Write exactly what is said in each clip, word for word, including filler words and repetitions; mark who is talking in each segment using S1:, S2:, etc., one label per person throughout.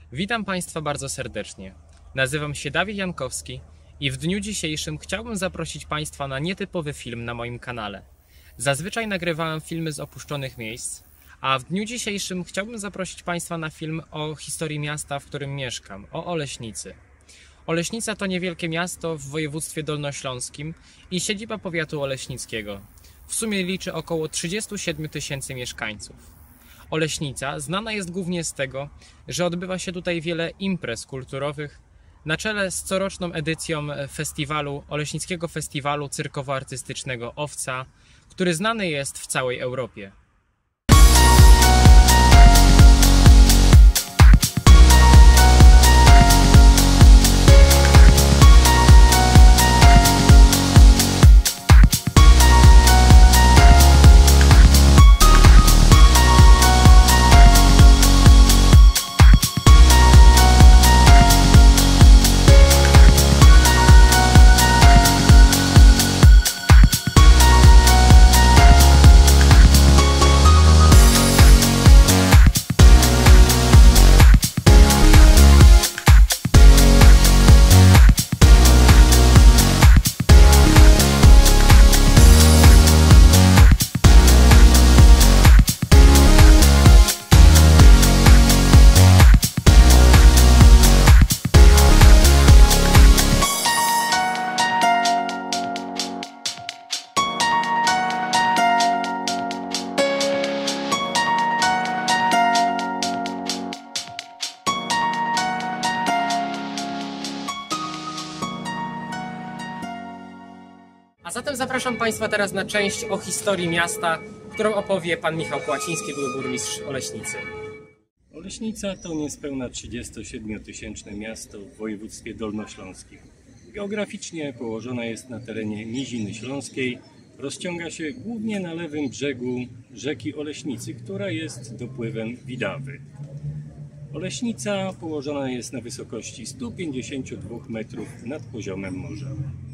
S1: Witam Państwa bardzo serdecznie. Nazywam się Dawid Jankowski i w dniu dzisiejszym chciałbym zaprosić Państwa na nietypowy film na moim kanale. Zazwyczaj nagrywałem filmy z opuszczonych miejsc, a w dniu dzisiejszym chciałbym zaprosić Państwa na film o historii miasta, w którym mieszkam, o Oleśnicy. Oleśnica to niewielkie miasto w województwie dolnośląskim i siedziba powiatu oleśnickiego. W sumie liczy około trzydzieści siedem tysięcy mieszkańców. Oleśnica znana jest głównie z tego, że odbywa się tutaj wiele imprez kulturowych, na czele z coroczną edycją festiwalu, Oleśnickiego Festiwalu Cyrkowo-Artystycznego Owca, który znany jest w całej Europie. A zatem zapraszam Państwa teraz na część o historii miasta, którą opowie Pan Michał Kłaciński, były burmistrz Oleśnicy.
S2: Oleśnica to niespełna trzydziestosiedmiotysięczne miasto w województwie dolnośląskim. Geograficznie położona jest na terenie Niziny Śląskiej, rozciąga się głównie na lewym brzegu rzeki Oleśnicy, która jest dopływem Widawy. Oleśnica położona jest na wysokości stu pięćdziesięciu dwóch metrów nad poziomem morza.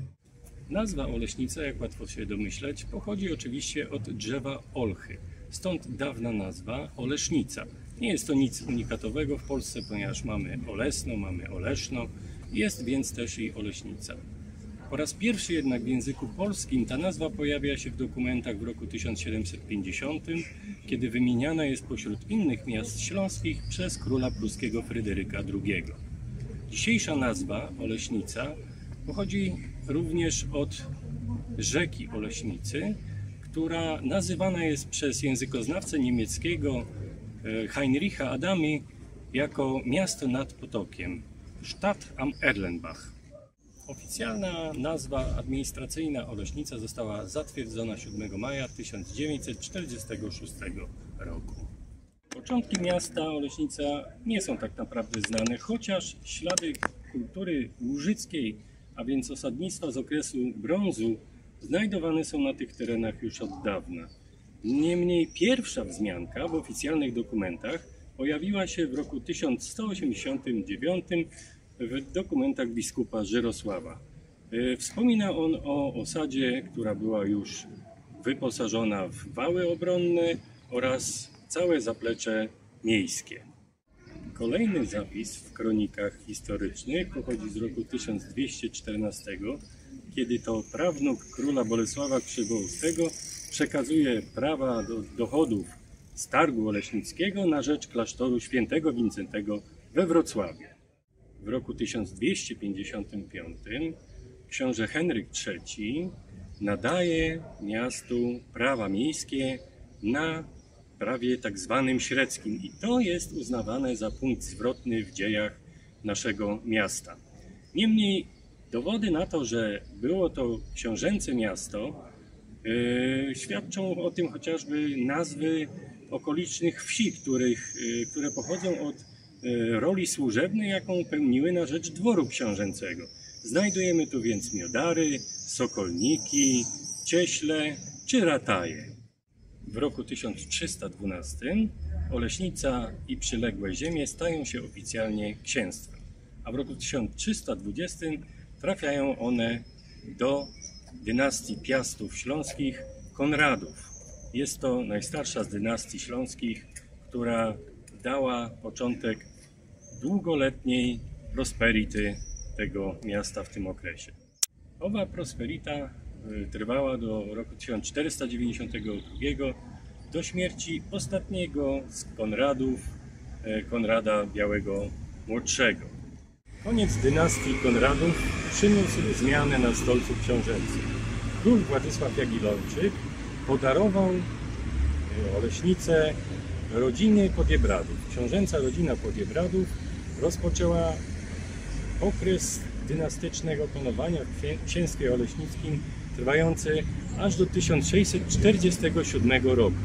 S2: Nazwa Oleśnica, jak łatwo się domyśleć, pochodzi oczywiście od drzewa olchy, stąd dawna nazwa Olesznica. Nie jest to nic unikatowego w Polsce, ponieważ mamy Olesno, mamy Oleszno, jest więc też i Oleśnica. Po raz pierwszy jednak w języku polskim ta nazwa pojawia się w dokumentach w roku tysiąc siedemset pięćdziesiątym, kiedy wymieniana jest pośród innych miast śląskich przez króla pruskiego Fryderyka drugiego. Dzisiejsza nazwa Oleśnica pochodzi również od rzeki Oleśnicy, która nazywana jest przez językoznawcę niemieckiego Heinricha Adami jako miasto nad potokiem, Stadt am Erlenbach. Oficjalna nazwa administracyjna Oleśnica została zatwierdzona siódmego maja tysiąc dziewięćset czterdziestego szóstego roku. Początki miasta Oleśnica nie są tak naprawdę znane, chociaż ślady kultury łużyckiej, a więc osadnictwa z okresu brązu, znajdowane są na tych terenach już od dawna. Niemniej pierwsza wzmianka w oficjalnych dokumentach pojawiła się w roku tysiąc sto osiemdziesiątym dziewiątym w dokumentach biskupa Żyrosława. Wspomina on o osadzie, która była już wyposażona w wały obronne oraz całe zaplecze miejskie. Kolejny zapis w kronikach historycznych pochodzi z roku tysiąc dwieście czternastego, kiedy to prawnuk króla Bolesława Krzywoustego przekazuje prawa do dochodów z targu oleśnickiego na rzecz klasztoru świętego Wincentego we Wrocławiu. W roku tysiąc dwieście pięćdziesiątym piątym książę Henryk trzeci nadaje miastu prawa miejskie na prawie tak zwanym średzkim i to jest uznawane za punkt zwrotny w dziejach naszego miasta. Niemniej dowody na to, że było to książęce miasto, yy, świadczą o tym chociażby nazwy okolicznych wsi, których, yy, które pochodzą od yy, roli służebnej, jaką pełniły na rzecz dworu książęcego. Znajdujemy tu więc Miodary, Sokolniki, Cieśle czy Rataje. W roku tysiąc trzysta dwunastym Oleśnica i przyległe ziemie stają się oficjalnie księstwem, a w roku tysiąc trzysta dwudziestym trafiają one do dynastii Piastów Śląskich Konradów. Jest to najstarsza z dynastii śląskich, która dała początek długoletniej prosperity tego miasta w tym okresie. Owa prosperita trwała do roku tysiąc czterysta dziewięćdziesiątego drugiego, do śmierci ostatniego z Konradów, Konrada Białego Młodszego. Koniec dynastii Konradów przyniósł zmianę na stolcu książęcym. Król Władysław Jagiellończyk podarował Oleśnicę rodzinie Podziebradów. Książęca rodzina Podziebradów rozpoczęła okres dynastycznego panowania w księstwie oleśnickim trwający aż do tysiąc sześćset czterdziestego siódmego roku.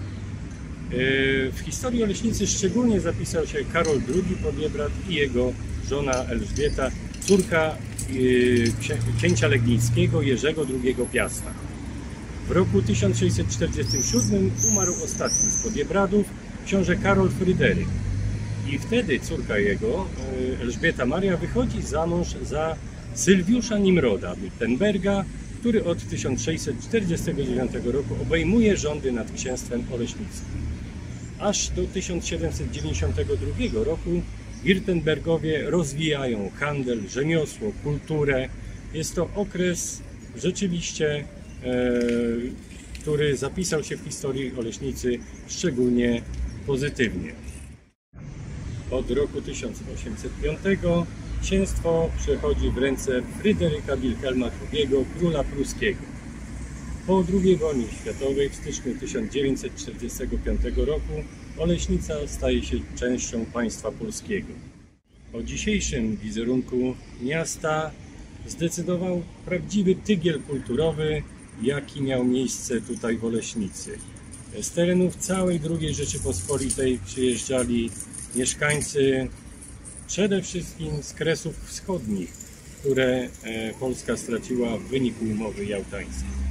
S2: W historii Oleśnicy szczególnie zapisał się Karol drugi Podiebrad i jego żona Elżbieta, córka księcia legnickiego Jerzego drugiego Piasta. W roku tysiąc sześćset czterdziestym siódmym umarł ostatni z Podiebradów, książę Karol Fryderyk. I wtedy córka jego, Elżbieta Maria, wychodzi za mąż za Sylwiusza Nimroda Wirtemberga, który od tysiąc sześćset czterdziestego dziewiątego roku obejmuje rządy nad księstwem oleśnickim. Aż do tysiąc siedemset dziewięćdziesiątego drugiego roku Wirtembergowie rozwijają handel, rzemiosło, kulturę. Jest to okres rzeczywiście, e, który zapisał się w historii Oleśnicy szczególnie pozytywnie. Od roku tysiąc osiemset piątego księstwo przechodzi w ręce Fryderyka Wilhelma drugiego, króla pruskiego. Po drugiej wojnie światowej w styczniu tysiąc dziewięćset czterdziestego piątego roku Oleśnica staje się częścią państwa polskiego. O dzisiejszym wizerunku miasta zdecydował prawdziwy tygiel kulturowy, jaki miał miejsce tutaj w Oleśnicy. Z terenów całej drugiej Rzeczypospolitej przyjeżdżali mieszkańcy przede wszystkim z Kresów Wschodnich, które Polska straciła w wyniku umowy jałtańskiej.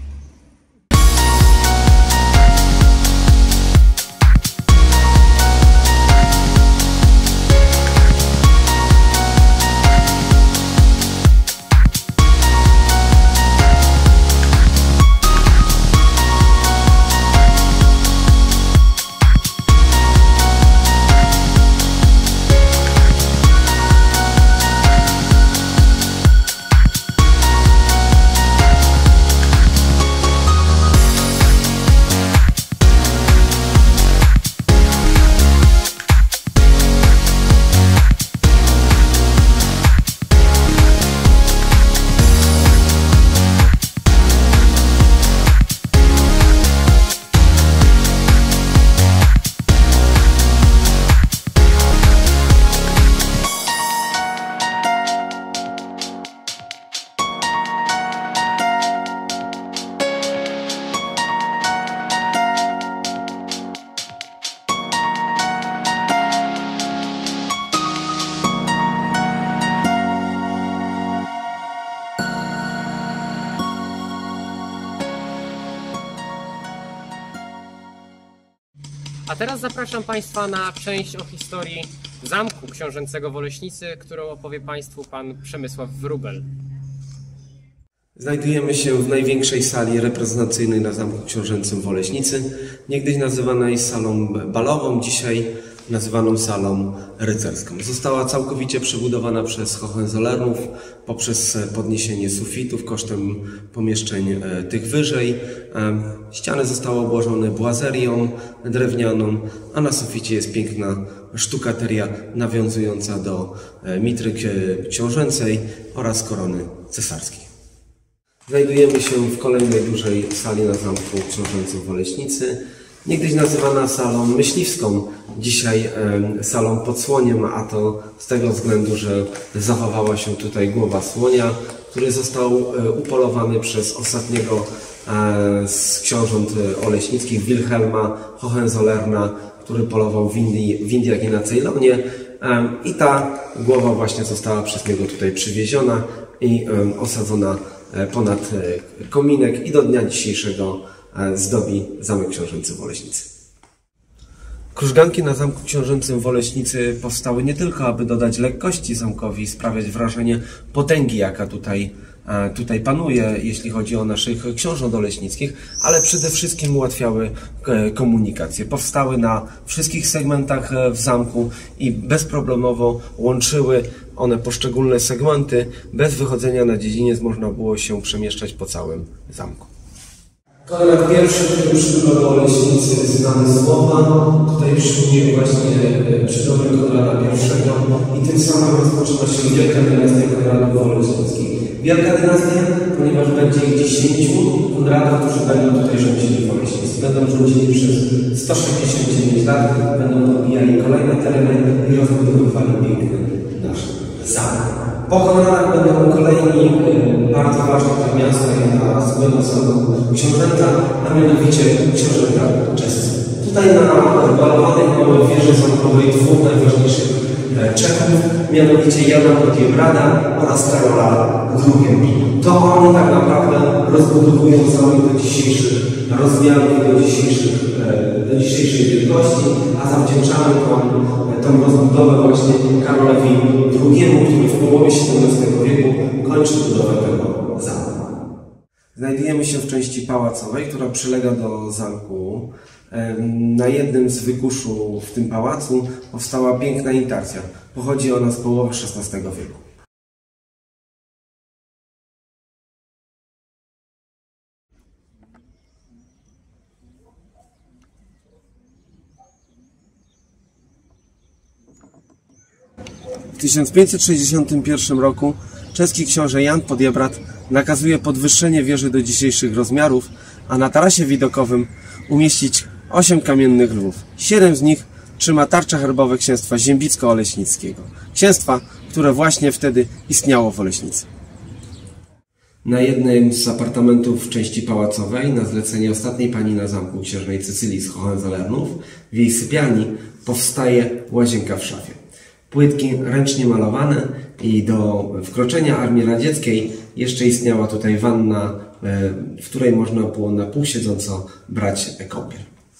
S1: A teraz zapraszam Państwa na część o historii Zamku Książęcego w Oleśnicy, którą opowie Państwu pan Przemysław Wróbel.
S3: Znajdujemy się w największej sali reprezentacyjnej na Zamku Książęcym w Oleśnicy, niegdyś nazywanej salą balową, dzisiaj nazywaną salą rycerską. Została całkowicie przebudowana przez Hohenzollernów poprzez podniesienie sufitów kosztem pomieszczeń tych wyżej. Ściany zostały obłożone błazerią drewnianą, a na suficie jest piękna sztukateria nawiązująca do mitry książęcej oraz korony cesarskiej. Znajdujemy się w kolejnej dużej sali na Zamku Książęcym w Oleśnicy, niegdyś nazywana salą myśliwską, dzisiaj e, salą pod słoniem, a to z tego względu, że zachowała się tutaj głowa słonia, który został e, upolowany przez ostatniego e, z książąt oleśnickich, Wilhelma Hohenzollerna, który polował w, Indii, w Indiach i na Ceylonie. E, I ta głowa właśnie została przez niego tutaj przywieziona i e, osadzona ponad kominek i do dnia dzisiejszego zdobi Zamek Książęcy w Oleśnicy. Krużganki na Zamku Książęcym w Oleśnicy powstały nie tylko, aby dodać lekkości zamkowi i sprawiać wrażenie potęgi, jaka tutaj, tutaj panuje, jeśli chodzi o naszych książąt oleśnickich, ale przede wszystkim ułatwiały komunikację. Powstały na wszystkich segmentach w zamku i bezproblemowo łączyły one poszczególne segmenty. Bez wychodzenia na dziedziniec można było się przemieszczać po całym zamku. Konrad pierwszy, który przybywa do Oleśnicy, znany słowa, tutaj przyjmuje właśnie przydomek Konrada pierwszego i tym samym rozpoczyna się wielka dynastia Konradów Oleśnickich. Wielka dynastia, ponieważ będzie ich dziesięciu Konradów, którzy będą tutaj rządzili w Oleśnicy. Będą rządzili przez sto sześćdziesiąt dziewięć lat, będą dobijali kolejne tereny i rozbudowywali piękny nasz zamek. Po Konradach będą kolejni bardzo ważne dla miasta i dla swojego samego książęta, a mianowicie książęta czescy. Tutaj na balowanej mamy wieży zamkowej dwóch najważniejszych Czechów, mianowicie Jana Podjebrada oraz Karola drugiego. To oni tak naprawdę rozbudowują zamek do dzisiejszych rozmiarów i do, dzisiejszych, do dzisiejszej wielkości, a zawdzięczamy tą, tą rozbudowę właśnie Karolowi drugiemu, który w połowie siedemnastego wieku kończy budowę tego zamku. Znajdujemy się w części pałacowej, która przylega do zamku. Na jednym z wykuszu w tym pałacu powstała piękna intarsia. Pochodzi ona z połowy szesnastego wieku. W tysiąc pięćset sześćdziesiątym pierwszym roku czeski książę Jan Podjebrad nakazuje podwyższenie wieży do dzisiejszych rozmiarów, a na tarasie widokowym umieścić osiem kamiennych lwów. Siedem z nich trzyma tarcze herbowe księstwa ziembicko-oleśnickiego. Księstwa, które właśnie wtedy istniało w Oleśnicy. Na jednym z apartamentów w części pałacowej, na zlecenie ostatniej pani na zamku księżnej Cecylii z Hohenzollernów, w jej sypialni powstaje łazienka w szafie. Płytki ręcznie malowane i do wkroczenia Armii Radzieckiej jeszcze istniała tutaj wanna, w której można było na pół siedząco brać kąpiel.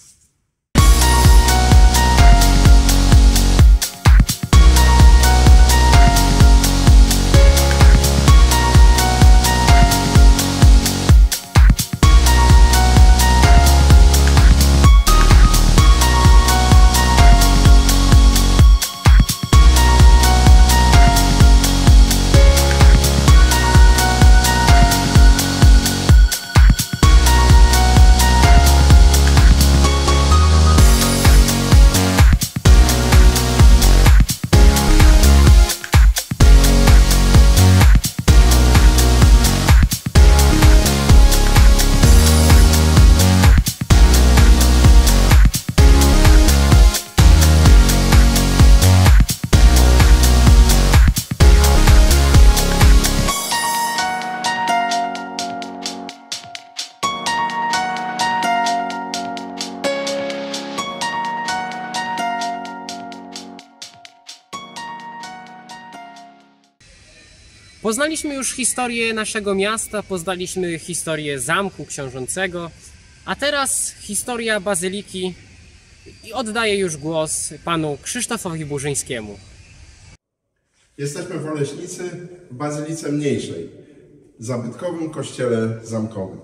S1: Poznaliśmy już historię naszego miasta, poznaliśmy historię Zamku Książęcego, a teraz historia Bazyliki i oddaję już głos panu Krzysztofowi Burzyńskiemu.
S4: Jesteśmy w Oleśnicy, w Bazylice Mniejszej, zabytkowym kościele zamkowym.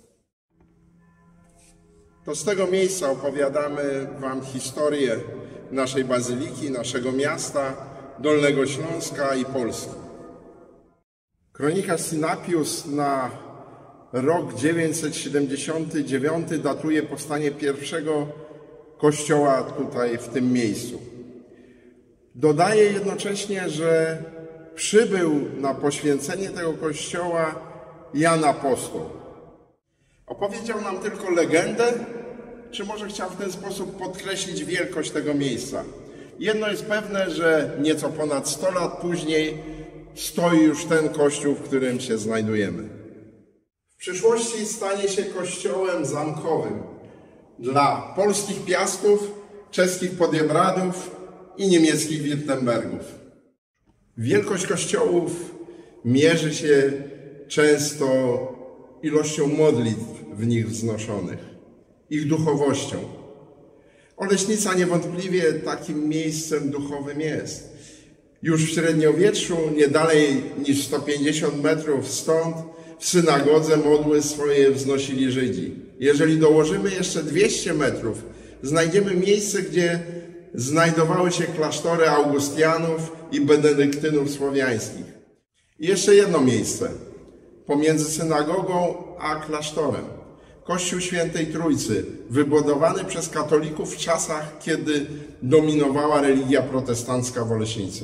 S4: To z tego miejsca opowiadamy wam historię naszej bazyliki, naszego miasta, Dolnego Śląska i Polski. Kronikarz Sinapius na rok dziewięćset siedemdziesiąty dziewiąty datuje powstanie pierwszego kościoła tutaj w tym miejscu. Dodaje jednocześnie, że przybył na poświęcenie tego kościoła Jan Apostoł. Opowiedział nam tylko legendę, czy może chciał w ten sposób podkreślić wielkość tego miejsca. Jedno jest pewne, że nieco ponad sto lat później stoi już ten kościół, w którym się znajdujemy. W przyszłości stanie się kościołem zamkowym dla polskich Piastów, czeskich Podjebradów i niemieckich Wirtembergów. Wielkość kościołów mierzy się często ilością modlitw w nich wznoszonych, ich duchowością. Oleśnica niewątpliwie takim miejscem duchowym jest. Już w średniowieczu, nie dalej niż sto pięćdziesiąt metrów stąd, w synagodze modły swoje wznosili Żydzi. Jeżeli dołożymy jeszcze dwieście metrów, znajdziemy miejsce, gdzie znajdowały się klasztory Augustianów i Benedyktynów słowiańskich. I jeszcze jedno miejsce, pomiędzy synagogą a klasztorem. Kościół Świętej Trójcy, wybudowany przez katolików w czasach, kiedy dominowała religia protestancka w Oleśnicy.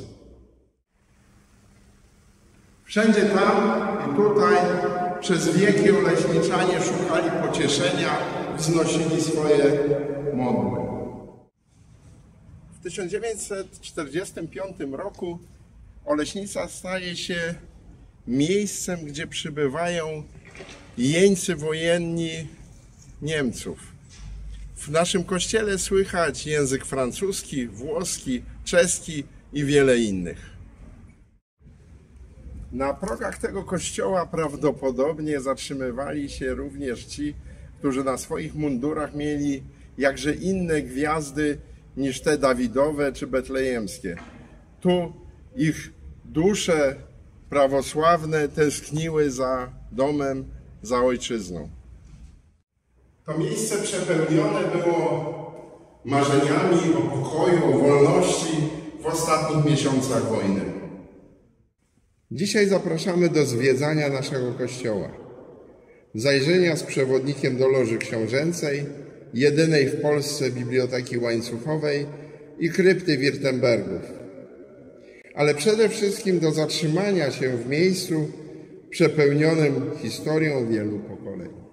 S4: Wszędzie tam i tutaj przez wieki oleśniczanie szukali pocieszenia, wznosili swoje modły. W tysiąc dziewięćset czterdziestym piątym roku Oleśnica staje się miejscem, gdzie przybywają jeńcy wojenni Niemców. W naszym kościele słychać język francuski, włoski, czeski i wiele innych. Na progach tego kościoła prawdopodobnie zatrzymywali się również ci, którzy na swoich mundurach mieli jakże inne gwiazdy niż te dawidowe czy betlejemskie. Tu ich dusze prawosławne tęskniły za domem, za ojczyzną. To miejsce przepełnione było marzeniami o pokoju, o wolności w ostatnich miesiącach wojny. Dzisiaj zapraszamy do zwiedzania naszego kościoła, zajrzenia z przewodnikiem do Loży Książęcej, jedynej w Polsce biblioteki łańcuchowej i krypty Wirtembergów. Ale przede wszystkim do zatrzymania się w miejscu przepełnionym historią wielu pokoleń.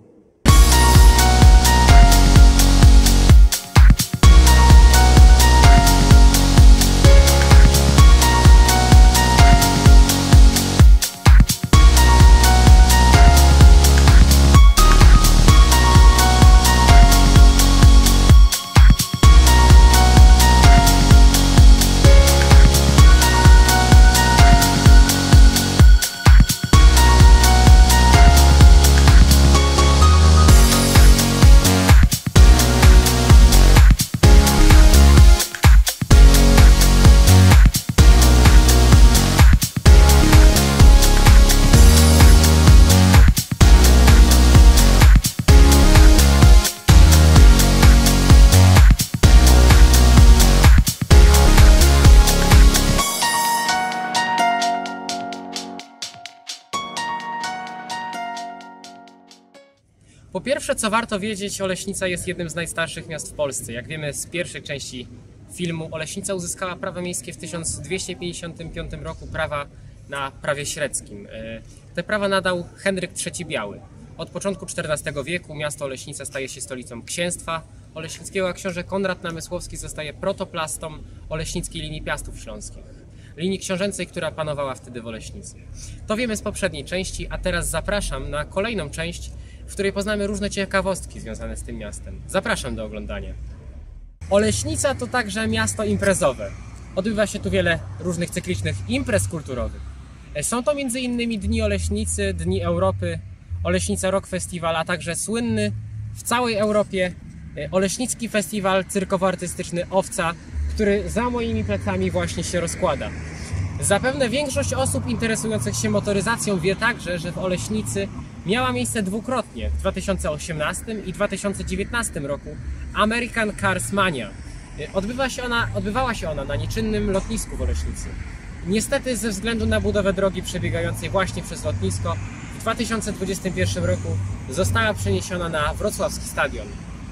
S1: Po pierwsze, co warto wiedzieć, Oleśnica jest jednym z najstarszych miast w Polsce. Jak wiemy z pierwszej części filmu, Oleśnica uzyskała prawo miejskie w tysiąc dwieście pięćdziesiątym piątym roku, prawa na prawie średzkim. Te prawa nadał Henryk trzeci Biały. Od początku czternastego wieku miasto Oleśnica staje się stolicą księstwa oleśnickiego, a książę Konrad Namysłowski zostaje protoplastą oleśnickiej linii Piastów Śląskich. Linii książęcej, która panowała wtedy w Oleśnicy. To wiemy z poprzedniej części, a teraz zapraszam na kolejną część, w której poznamy różne ciekawostki związane z tym miastem. Zapraszam do oglądania. Oleśnica to także miasto imprezowe. Odbywa się tu wiele różnych cyklicznych imprez kulturowych. Są to między innymi Dni Oleśnicy, Dni Europy, Oleśnica Rock Festival, a także słynny w całej Europie Oleśnicki Festiwal Cyrkowo-Artystyczny Owca, który za moimi plecami właśnie się rozkłada. Zapewne większość osób interesujących się motoryzacją wie także, że w Oleśnicy miała miejsce dwukrotnie w dwa tysiące osiemnastym i dwa tysiące dziewiętnastym roku American Cars Mania. Odbywa się ona, odbywała się ona na nieczynnym lotnisku w Oleśnicy. Niestety ze względu na budowę drogi przebiegającej właśnie przez lotnisko w dwa tysiące dwudziestym pierwszym roku została przeniesiona na wrocławski stadion.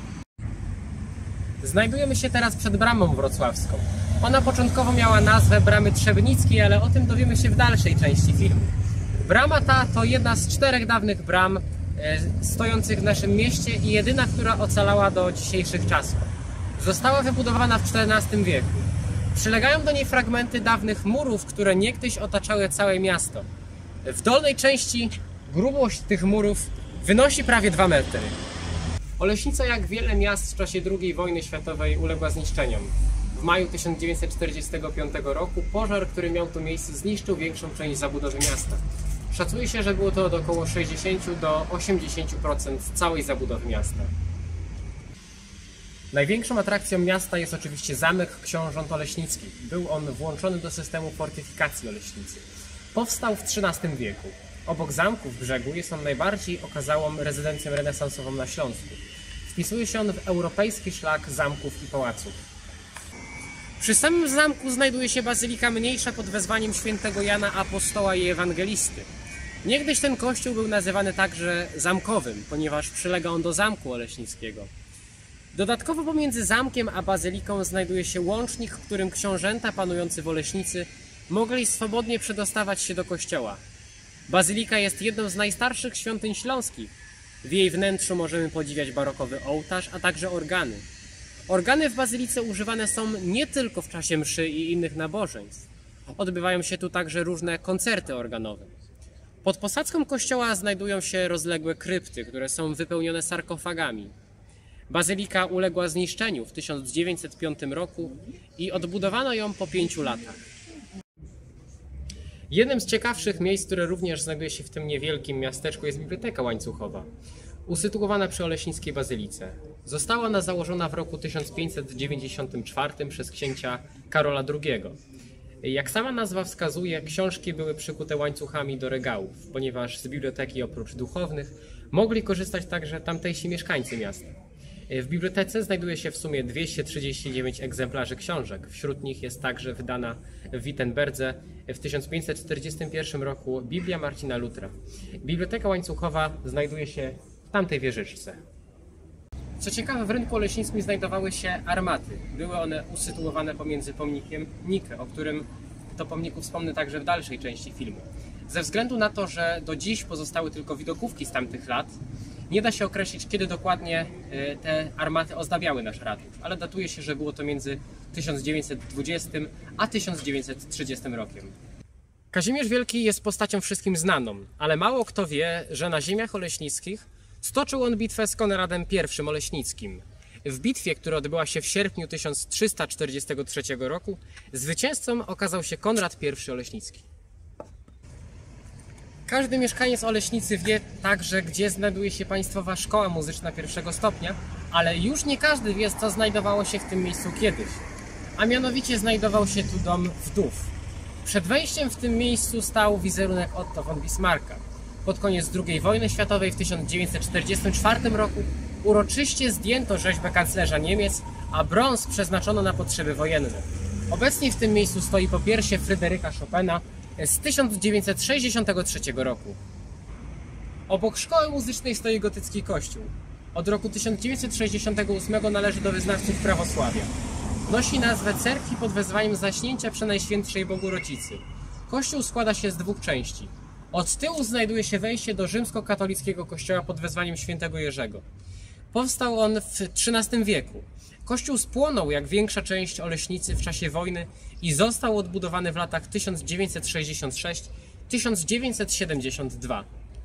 S1: Znajdujemy się teraz przed bramą wrocławską. Ona początkowo miała nazwę Bramy Trzebnickiej, ale o tym dowiemy się w dalszej części filmu. Brama ta to jedna z czterech dawnych bram e, stojących w naszym mieście i jedyna, która ocalała do dzisiejszych czasów. Została wybudowana w czternastym wieku. Przylegają do niej fragmenty dawnych murów, które niegdyś otaczały całe miasto. W dolnej części grubość tych murów wynosi prawie dwa metry. Oleśnica, jak wiele miast w czasie drugiej wojny światowej, uległa zniszczeniom. W maju tysiąc dziewięćset czterdziestego piątego roku pożar, który miał tu miejsce, zniszczył większą część zabudowy miasta. Szacuje się, że było to od około sześćdziesięciu do osiemdziesięciu procent całej zabudowy miasta. Największą atrakcją miasta jest oczywiście zamek książąt oleśnickich. Był on włączony do systemu fortyfikacji Oleśnicy. Powstał w trzynastym wieku. Obok zamku w brzegu jest on najbardziej okazałą rezydencją renesansową na Śląsku. Wpisuje się on w europejski szlak zamków i pałaców. Przy samym zamku znajduje się bazylika mniejsza pod wezwaniem świętego Jana Apostoła i Ewangelisty. Niegdyś ten kościół był nazywany także zamkowym, ponieważ przylega on do zamku oleśnickiego. Dodatkowo pomiędzy zamkiem a bazyliką znajduje się łącznik, którym książęta panujący w Oleśnicy mogli swobodnie przedostawać się do kościoła. Bazylika jest jedną z najstarszych świątyń śląskich. W jej wnętrzu możemy podziwiać barokowy ołtarz, a także organy. Organy w bazylice używane są nie tylko w czasie mszy i innych nabożeństw. Odbywają się tu także różne koncerty organowe. Pod posadzką kościoła znajdują się rozległe krypty, które są wypełnione sarkofagami. Bazylika uległa zniszczeniu w tysiąc dziewięćset piątym roku i odbudowano ją po pięciu latach. Jednym z ciekawszych miejsc, które również znajduje się w tym niewielkim miasteczku, jest Biblioteka Łańcuchowa, usytuowana przy Oleśnickiej Bazylice. Została ona założona w roku tysiąc pięćset dziewięćdziesiątym czwartym przez księcia Karola drugiego. Jak sama nazwa wskazuje, książki były przykute łańcuchami do regałów, ponieważ z biblioteki oprócz duchownych mogli korzystać także tamtejsi mieszkańcy miasta. W bibliotece znajduje się w sumie dwieście trzydzieści dziewięć egzemplarzy książek. Wśród nich jest także wydana w Wittenberdze w tysiąc pięćset czterdziestym pierwszym roku Biblia Marcina Lutra. Biblioteka Łańcuchowa znajduje się w tamtej wieżyczce. Co ciekawe, w rynku oleśnickim znajdowały się armaty. Były one usytuowane pomiędzy pomnikiem Nike, o którym to pomniku wspomnę także w dalszej części filmu. Ze względu na to, że do dziś pozostały tylko widokówki z tamtych lat, nie da się określić, kiedy dokładnie te armaty ozdabiały nasz ratusz, ale datuje się, że było to między tysiąc dziewięćset dwudziestym a tysiąc dziewięćset trzydziestym rokiem. Kazimierz Wielki jest postacią wszystkim znaną, ale mało kto wie, że na ziemiach oleśnickich stoczył on bitwę z Konradem pierwszym Oleśnickim. W bitwie, która odbyła się w sierpniu tysiąc trzysta czterdziestego trzeciego roku, zwycięzcą okazał się Konrad pierwszy Oleśnicki. Każdy mieszkaniec Oleśnicy wie także, gdzie znajduje się Państwowa Szkoła Muzyczna pierwszego stopnia, ale już nie każdy wie, co znajdowało się w tym miejscu kiedyś. A mianowicie znajdował się tu dom wdów. Przed wejściem w tym miejscu stał wizerunek Otto von Bismarcka. Pod koniec drugiej wojny światowej w tysiąc dziewięćset czterdziestym czwartym roku uroczyście zdjęto rzeźbę kanclerza Niemiec, a brąz przeznaczono na potrzeby wojenne. Obecnie w tym miejscu stoi popiersie Fryderyka Chopina z tysiąc dziewięćset sześćdziesiątego trzeciego roku. Obok szkoły muzycznej stoi gotycki kościół. Od roku tysiąc dziewięćset sześćdziesiątego ósmego należy do wyznawców prawosławia. Nosi nazwę cerkwi pod wezwaniem Zaśnięcia Przenajświętszej Bogu Rodzicy. Kościół składa się z dwóch części. Od tyłu znajduje się wejście do rzymskokatolickiego kościoła pod wezwaniem świętego Jerzego. Powstał on w trzynastym wieku. Kościół spłonął jak większa część Oleśnicy w czasie wojny i został odbudowany w latach tysiąc dziewięćset sześćdziesiąt sześć do tysiąc dziewięćset siedemdziesiąt dwa.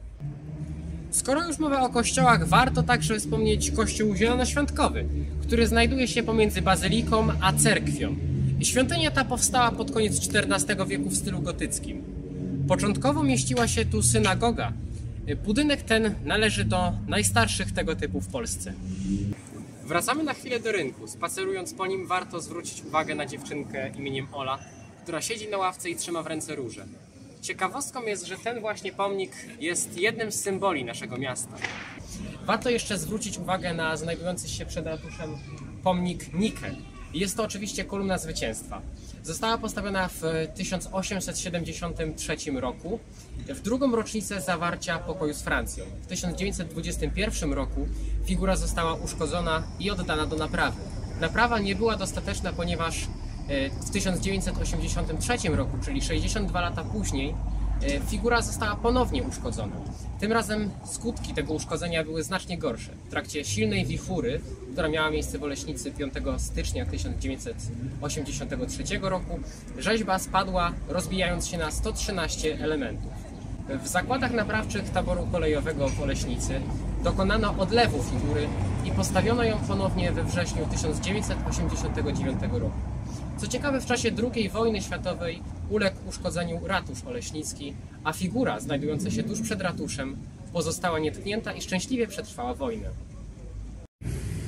S1: Skoro już mowa o kościołach, warto także wspomnieć kościół zielonoświątkowy, który znajduje się pomiędzy bazyliką a cerkwią. Świątynia ta powstała pod koniec czternastego wieku w stylu gotyckim. Początkowo mieściła się tu synagoga. Budynek ten należy do najstarszych tego typu w Polsce. Wracamy na chwilę do rynku. Spacerując po nim warto zwrócić uwagę na dziewczynkę imieniem Ola, która siedzi na ławce i trzyma w ręce róże. Ciekawostką jest, że ten właśnie pomnik jest jednym z symboli naszego miasta. Warto jeszcze zwrócić uwagę na znajdujący się przed ratuszem pomnik Nike. Jest to oczywiście kolumna zwycięstwa. Została postawiona w tysiąc osiemset siedemdziesiątym trzecim roku, w drugą rocznicę zawarcia pokoju z Francją. W tysiąc dziewięćset dwudziestym pierwszym roku figura została uszkodzona i oddana do naprawy. Naprawa nie była dostateczna, ponieważ w tysiąc dziewięćset osiemdziesiątym trzecim roku, czyli sześćdziesiąt dwa lata później, figura została ponownie uszkodzona. Tym razem skutki tego uszkodzenia były znacznie gorsze. W trakcie silnej wichury, która miała miejsce w Oleśnicy piątego stycznia tysiąc dziewięćset osiemdziesiątego trzeciego roku, rzeźba spadła, rozbijając się na sto trzynaście elementów. W zakładach naprawczych taboru kolejowego w Oleśnicy dokonano odlewu figury i postawiono ją ponownie we wrześniu tysiąc dziewięćset osiemdziesiątego dziewiątego roku. Co ciekawe, w czasie drugiej wojny światowej uległ uszkodzeniu ratusz oleśnicki, a figura znajdująca się tuż przed ratuszem pozostała nietknięta i szczęśliwie przetrwała wojnę.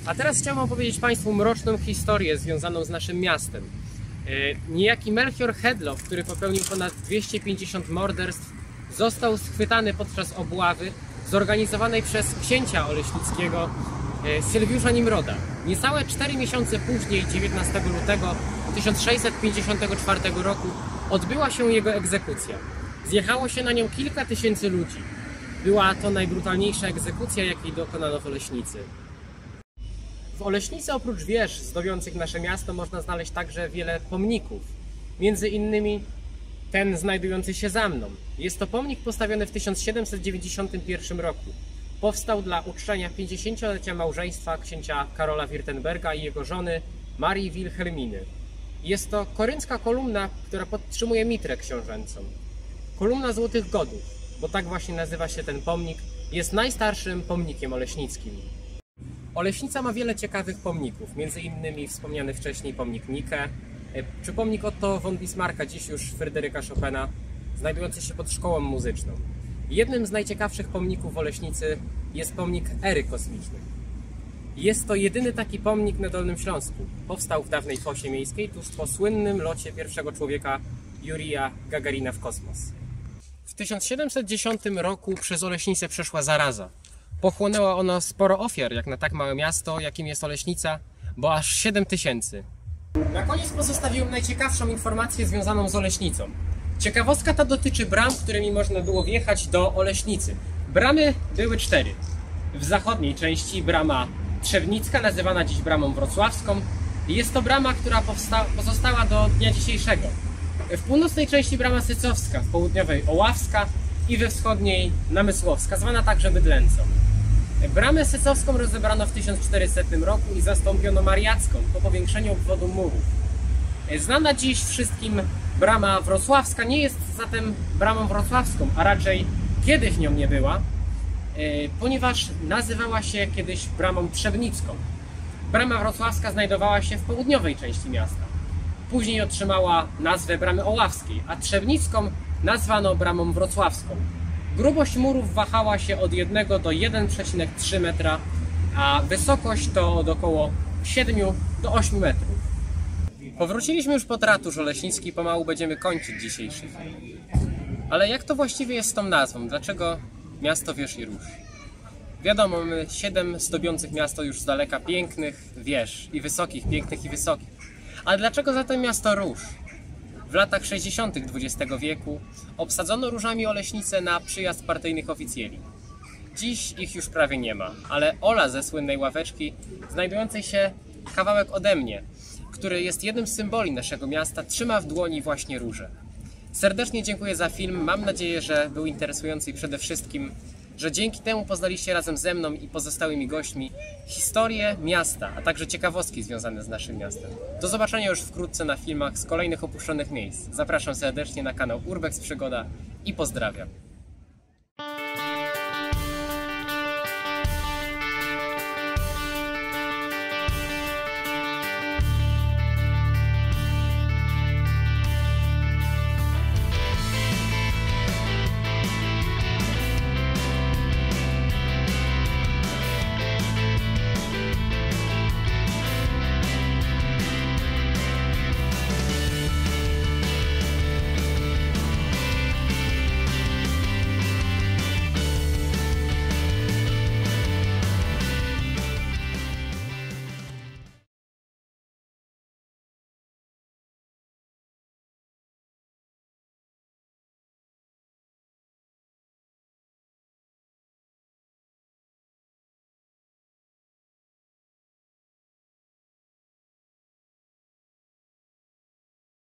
S1: A teraz chciałbym opowiedzieć Państwu mroczną historię związaną z naszym miastem. Niejaki Melchior Hedlow, który popełnił ponad dwieście pięćdziesiąt morderstw, został schwytany podczas obławy zorganizowanej przez księcia oleśnickiego Sylwiusza Nimroda. Niecałe cztery miesiące później, dziewiętnastego lutego tysiąc sześćset pięćdziesiątego czwartego roku, odbyła się jego egzekucja. Zjechało się na nią kilka tysięcy ludzi. Była to najbrutalniejsza egzekucja, jakiej dokonano w Oleśnicy. W Oleśnicy oprócz wież zdobiących nasze miasto można znaleźć także wiele pomników. Między innymi ten znajdujący się za mną. Jest to pomnik postawiony w tysiąc siedemset dziewięćdziesiątym pierwszym roku. Powstał dla uczczenia pięćdziesięciolecia małżeństwa księcia Karola Wirtenberga i jego żony Marii Wilhelminy. Jest to koryncka kolumna, która podtrzymuje mitrę książęcą. Kolumna Złotych Godów, bo tak właśnie nazywa się ten pomnik, jest najstarszym pomnikiem oleśnickim. Oleśnica ma wiele ciekawych pomników, między innymi wspomniany wcześniej pomnik Nike, czy pomnik Otto von Bismarcka, dziś już Fryderyka Chopina, znajdujący się pod szkołą muzyczną. Jednym z najciekawszych pomników w Oleśnicy jest pomnik Ery Kosmicznej. Jest to jedyny taki pomnik na Dolnym Śląsku. Powstał w dawnej fosie miejskiej tuż po słynnym locie pierwszego człowieka Jurija Gagarina w kosmos. W tysiąc siedemset dziesiątym roku przez Oleśnicę przeszła zaraza. Pochłonęła ona sporo ofiar, jak na tak małe miasto, jakim jest Oleśnica, bo aż siedem tysięcy. Na koniec pozostawiłem najciekawszą informację związaną z Oleśnicą. Ciekawostka ta dotyczy bram, którymi można było wjechać do Oleśnicy. Bramy były cztery. W zachodniej części brama Trzewnicka, nazywana dziś bramą wrocławską. Jest to brama, która pozostała do dnia dzisiejszego. W północnej części brama Sycowska, w południowej Oławska i we wschodniej Namysłowska, zwana także Bydlęcą. Bramę sycowską rozebrano w tysiąc czterystym roku i zastąpiono mariacką po powiększeniu obwodu murów. Znana dziś wszystkim brama wrocławska nie jest zatem bramą wrocławską, a raczej kiedyś nią nie była, ponieważ nazywała się kiedyś bramą trzewnicką. Brama wrocławska znajdowała się w południowej części miasta. Później otrzymała nazwę bramy oławskiej, a trzewnicką nazwano bramą wrocławską. Grubość murów wahała się od jednego do jeden przecinek trzy metra, a wysokość to od około siedmiu do ośmiu metrów. Powróciliśmy już pod ratusz oleśnicki i pomału będziemy kończyć dzisiejszy film. Ale jak to właściwie jest z tą nazwą? Dlaczego miasto wież i róż? Wiadomo, mamy siedem zdobiących miasto już z daleka pięknych wież i wysokich, pięknych i wysokich. Ale dlaczego zatem miasto róż? W latach sześćdziesiątych dwudziestego wieku obsadzono różami Oleśnicę na przyjazd partyjnych oficjeli. Dziś ich już prawie nie ma, ale Ola ze słynnej ławeczki, znajdującej się kawałek ode mnie, który jest jednym z symboli naszego miasta, trzyma w dłoni właśnie róże. Serdecznie dziękuję za film, mam nadzieję, że był interesujący i przede wszystkim, że dzięki temu poznaliście razem ze mną i pozostałymi gośćmi historię miasta, a także ciekawostki związane z naszym miastem. Do zobaczenia już wkrótce na filmach z kolejnych opuszczonych miejsc. Zapraszam serdecznie na kanał Urbex Przygoda i pozdrawiam.